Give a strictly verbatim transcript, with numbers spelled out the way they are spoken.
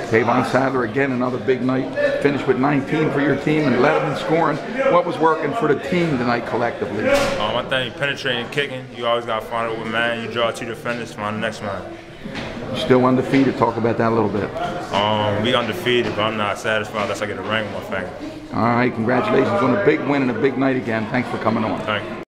Tavon Sadler, again, another big night. Finished with nineteen for your team and led them in scoring. What was working for the team tonight collectively? Um, I think penetrating, kicking, you always got to find it with man. You draw two defenders, find the next man. Still undefeated. Talk about that a little bit. Um, we undefeated, but I'm not satisfied unless I get a ring with my finger. All right, congratulations on a big win and a big night again. Thanks for coming on. Thank you.